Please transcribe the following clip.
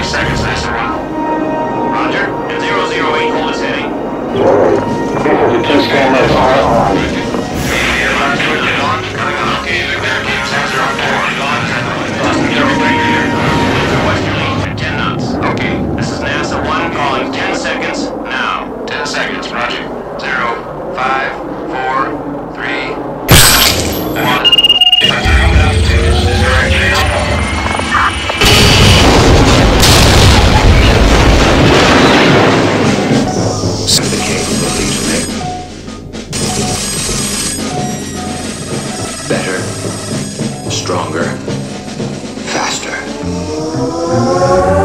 30 seconds, NASA 1. Roger. And 008, hold its heading. The two-scan is on. Coming on. Okay, Victor. Sensor on board. Busting everything here. Westerly, 10 knots. Okay. This is NASA 1 calling 10 seconds now. 10 seconds, roger. 0, 5, 4, 3, 1. Set the capability to make better, stronger, faster.